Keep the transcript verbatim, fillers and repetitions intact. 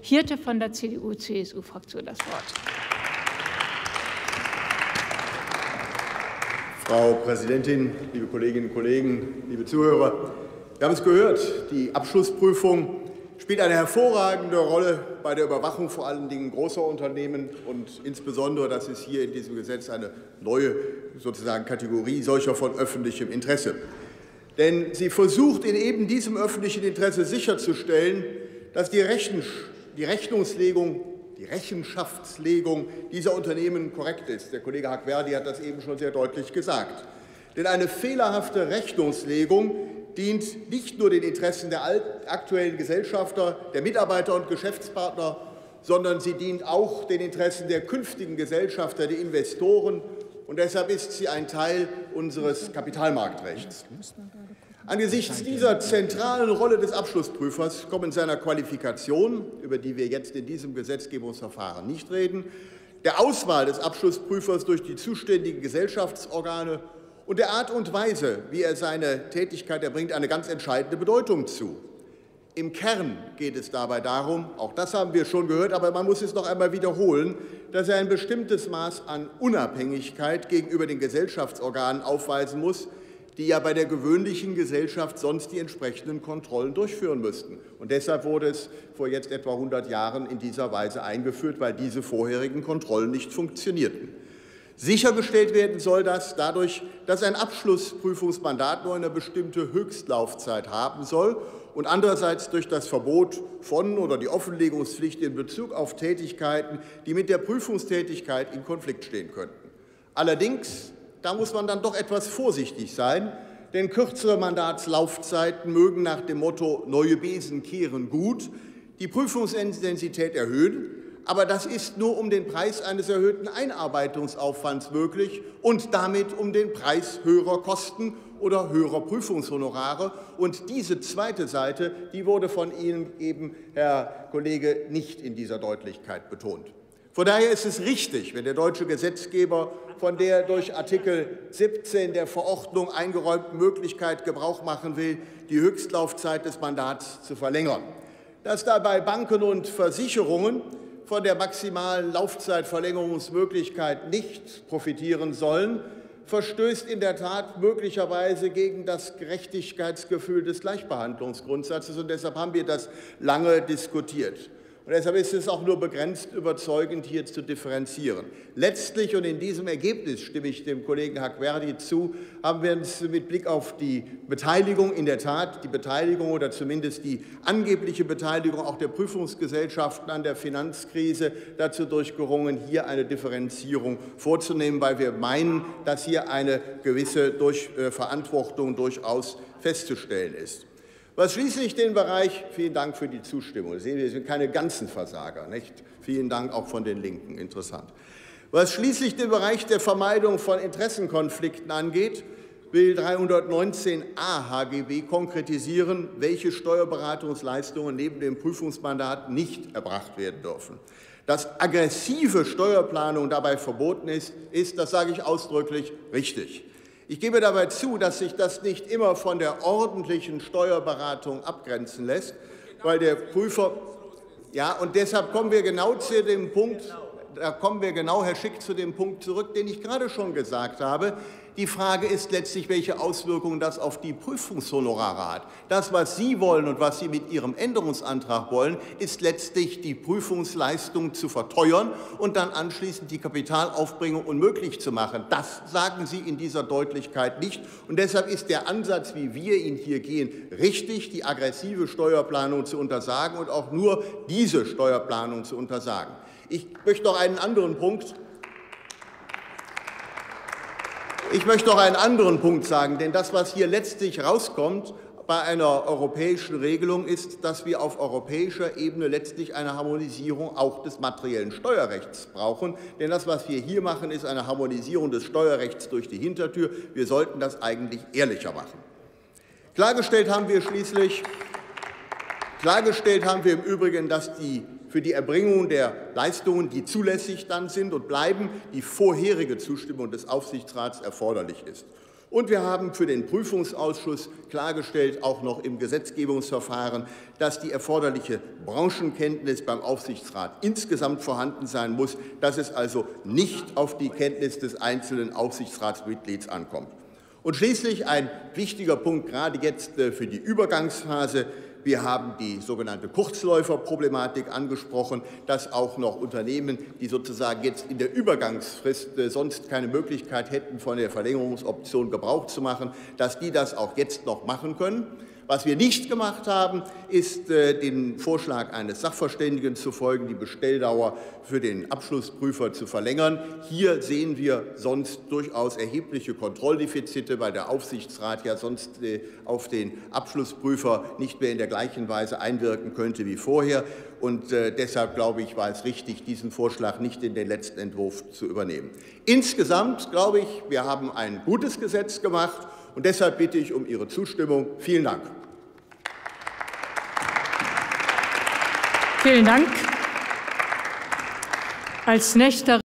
Hirte von der C D U C S U-Fraktion das Wort. Frau Präsidentin, liebe Kolleginnen und Kollegen, liebe Zuhörer! Wir haben es gehört, die Abschlussprüfung spielt eine hervorragende Rolle bei der Überwachung vor allen Dingen großer Unternehmen und insbesondere, das ist hier in diesem Gesetz eine neue sozusagen Kategorie solcher von öffentlichem Interesse. Denn sie versucht in eben diesem öffentlichen Interesse sicherzustellen, dass die, Rechen, die Rechnungslegung, die Rechenschaftslegung dieser Unternehmen korrekt ist. Der Kollege Hackwerdi hat das eben schon sehr deutlich gesagt. Denn eine fehlerhafte Rechnungslegung dient nicht nur den Interessen der aktuellen Gesellschafter, der Mitarbeiter und Geschäftspartner, sondern sie dient auch den Interessen der künftigen Gesellschafter, der Investoren. Und deshalb ist sie ein Teil unseres Kapitalmarktrechts. Angesichts dieser zentralen Rolle des Abschlussprüfers kommen seiner Qualifikation, über die wir jetzt in diesem Gesetzgebungsverfahren nicht reden, der Auswahl des Abschlussprüfers durch die zuständigen Gesellschaftsorgane und der Art und Weise, wie er seine Tätigkeit erbringt, eine ganz entscheidende Bedeutung zu. Im Kern geht es dabei darum, auch das haben wir schon gehört, aber man muss es noch einmal wiederholen, dass er ein bestimmtes Maß an Unabhängigkeit gegenüber den Gesellschaftsorganen aufweisen muss, die ja bei der gewöhnlichen Gesellschaft sonst die entsprechenden Kontrollen durchführen müssten. Und deshalb wurde es vor jetzt etwa hundert Jahren in dieser Weise eingeführt, weil diese vorherigen Kontrollen nicht funktionierten. Sichergestellt werden soll das dadurch, dass ein Abschlussprüfungsmandat nur eine bestimmte Höchstlaufzeit haben soll und andererseits durch das Verbot von oder die Offenlegungspflicht in Bezug auf Tätigkeiten, die mit der Prüfungstätigkeit in Konflikt stehen könnten. Allerdings, da muss man dann doch etwas vorsichtig sein, denn kürzere Mandatslaufzeiten mögen nach dem Motto »Neue Besen kehren gut« die Prüfungsintensität erhöhen. Aber das ist nur um den Preis eines erhöhten Einarbeitungsaufwands möglich und damit um den Preis höherer Kosten oder höherer Prüfungshonorare. Und diese zweite Seite, die wurde von Ihnen eben, Herr Kollege, nicht in dieser Deutlichkeit betont. Von daher ist es richtig, wenn der deutsche Gesetzgeber von der durch Artikel siebzehn der Verordnung eingeräumten Möglichkeit Gebrauch machen will, die Höchstlaufzeit des Mandats zu verlängern. Dass dabei Banken und Versicherungen von der maximalen Laufzeitverlängerungsmöglichkeit nicht profitieren sollen, verstößt in der Tat möglicherweise gegen das Gerechtigkeitsgefühl des Gleichbehandlungsgrundsatzes. Und deshalb haben wir das lange diskutiert. Und deshalb ist es auch nur begrenzt überzeugend, hier zu differenzieren. Letztlich, und in diesem Ergebnis stimme ich dem Kollegen Hackwerdi zu, haben wir uns mit Blick auf die Beteiligung, in der Tat die Beteiligung oder zumindest die angebliche Beteiligung auch der Prüfungsgesellschaften an der Finanzkrise dazu durchgerungen, hier eine Differenzierung vorzunehmen, weil wir meinen, dass hier eine gewisse durch, äh, Verantwortung durchaus festzustellen ist. Was schließlich den Bereich, vielen Dank für die Zustimmung, Sie sehen, wir sind keine ganzen Versager, nicht? Vielen Dank auch von den Linken, interessant. Was schließlich den Bereich der Vermeidung von Interessenkonflikten angeht, will dreihundertneunzehn a H G B konkretisieren, welche Steuerberatungsleistungen neben dem Prüfungsmandat nicht erbracht werden dürfen. Dass aggressive Steuerplanung dabei verboten ist, ist, das sage ich ausdrücklich, richtig. Ich gebe dabei zu, dass sich das nicht immer von der ordentlichen Steuerberatung abgrenzen lässt, weil der Prüfer, ja, und deshalb kommen wir genau zu dem Punkt, da kommen wir genau, Herr Schick, zu dem Punkt zurück, den ich gerade schon gesagt habe. Die Frage ist letztlich, welche Auswirkungen das auf die Prüfungshonorare hat. Das, was Sie wollen und was Sie mit Ihrem Änderungsantrag wollen, ist letztlich die Prüfungsleistung zu verteuern und dann anschließend die Kapitalaufbringung unmöglich zu machen. Das sagen Sie in dieser Deutlichkeit nicht. Und deshalb ist der Ansatz, wie wir ihn hier gehen, richtig, die aggressive Steuerplanung zu untersagen und auch nur diese Steuerplanung zu untersagen. Ich möchte noch einen anderen Punkt Ich möchte noch einen anderen Punkt sagen, denn das, was hier letztlich rauskommt bei einer europäischen Regelung, ist, dass wir auf europäischer Ebene letztlich eine Harmonisierung auch des materiellen Steuerrechts brauchen. Denn das, was wir hier machen, ist eine Harmonisierung des Steuerrechts durch die Hintertür. Wir sollten das eigentlich ehrlicher machen. Klargestellt haben wir schließlich, klargestellt haben wir im Übrigen, dass die für die Erbringung der Leistungen, die zulässig dann sind und bleiben, die vorherige Zustimmung des Aufsichtsrats erforderlich ist. Und wir haben für den Prüfungsausschuss klargestellt, auch noch im Gesetzgebungsverfahren, dass die erforderliche Branchenkenntnis beim Aufsichtsrat insgesamt vorhanden sein muss, dass es also nicht auf die Kenntnis des einzelnen Aufsichtsratsmitglieds ankommt. Und schließlich ein wichtiger Punkt, gerade jetzt für die Übergangsphase. Wir haben die sogenannte Kurzläuferproblematik angesprochen, dass auch noch Unternehmen, die sozusagen jetzt in der Übergangsfrist sonst keine Möglichkeit hätten, von der Verlängerungsoption Gebrauch zu machen, dass die das auch jetzt noch machen können. Was wir nicht gemacht haben, ist, den Vorschlag eines Sachverständigen zu folgen, die Bestelldauer für den Abschlussprüfer zu verlängern. Hier sehen wir sonst durchaus erhebliche Kontrolldefizite, weil der Aufsichtsrat ja sonst auf den Abschlussprüfer nicht mehr in der gleichen Weise einwirken könnte wie vorher. Und deshalb, glaube ich, war es richtig, diesen Vorschlag nicht in den letzten Entwurf zu übernehmen. Insgesamt, glaube ich, wir haben ein gutes Gesetz gemacht. Und deshalb bitte ich um Ihre Zustimmung. Vielen Dank. Vielen Dank. Als nächster